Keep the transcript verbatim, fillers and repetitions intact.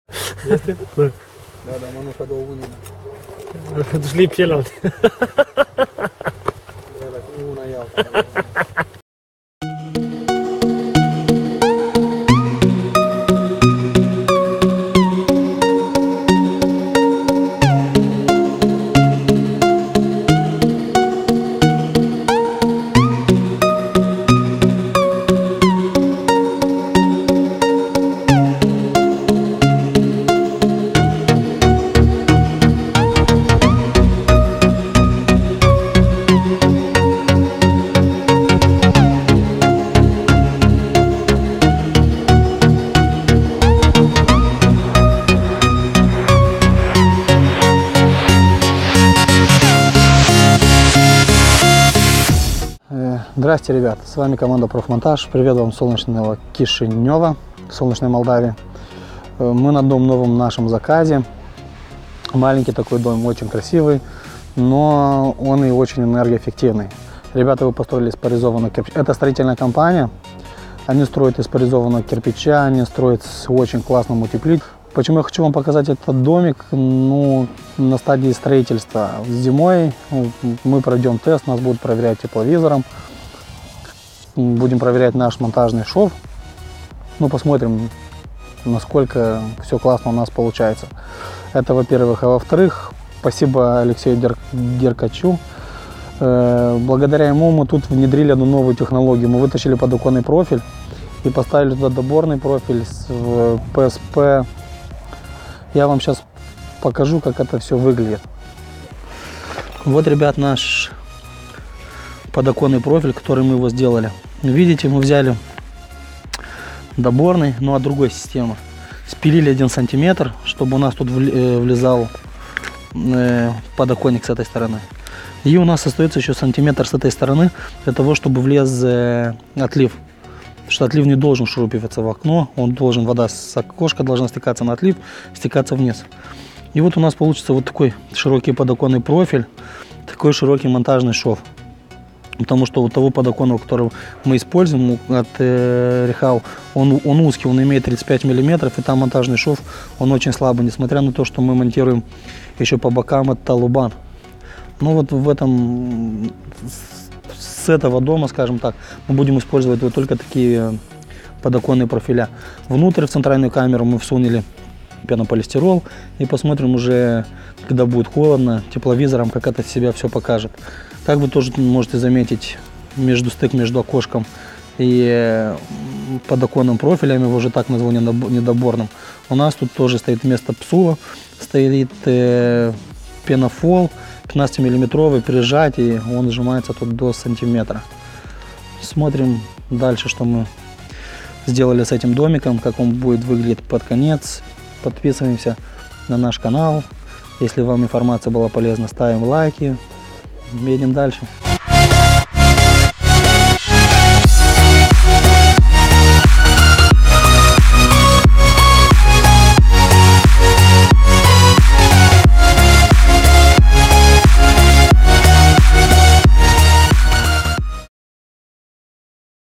Este? Da. Da, dar mănâncă două unii. Duci-le pe celălalt. Una iau. Здрасте, ребят, с вами команда Профмонтаж. Привет вам солнечного Кишинева, солнечной Молдавии. Мы на дом новом нашем заказе. Маленький такой дом, очень красивый, но он и очень энергоэффективный. Ребята его построили из поризованного кирпича. Это строительная компания. Они строят из поризованного кирпича, они строят с очень классным утеплителем. Почему я хочу вам показать этот домик? Ну, на стадии строительства. Зимой мы пройдем тест, нас будут проверять тепловизором. Будем проверять наш монтажный шов. Ну, посмотрим, насколько все классно у нас получается. Это, во-первых. А во-вторых, спасибо Алексею Дер... Деркачу. Э, благодаря ему мы тут внедрили одну новую технологию. Мы вытащили подоконный профиль и поставили туда доборный профиль с пэ эс пэ. Я вам сейчас покажу, как это все выглядит. Вот, ребят, наш подоконный профиль, который мы его сделали. Видите, мы взяли доборный, но от другой системы. Спилили один сантиметр, чтобы у нас тут влезал подоконник с этой стороны. И у нас остается еще сантиметр с этой стороны, для того, чтобы влез отлив. Потому что отлив не должен шурупиваться в окно, он должен, вода с окошка должна стекаться на отлив, стекаться вниз. И вот у нас получится вот такой широкий подоконный профиль, такой широкий монтажный шов. Потому что у того подоконного, который мы используем от э, Рехау, он, он узкий, он имеет тридцать пять миллиметров, и там монтажный шов, он очень слабый, несмотря на то, что мы монтируем еще по бокам это лубан. Ну вот в этом, с этого дома, скажем так, мы будем использовать вот только такие подоконные профиля. Внутрь в центральную камеру мы всунули пенополистирол, и посмотрим уже, когда будет холодно, тепловизором, как это себя все покажет. Как вы тоже можете заметить, между стык между окошком и подоконным профилем, его уже так назвал недоборным, у нас тут тоже стоит вместо псула, стоит э, пенофол пятнадцатимиллиметровый, прижать, и он сжимается тут до сантиметра. Смотрим дальше, что мы сделали с этим домиком, как он будет выглядеть под конец. Подписываемся на наш канал. Если вам информация была полезна, ставим лайки. Едем дальше.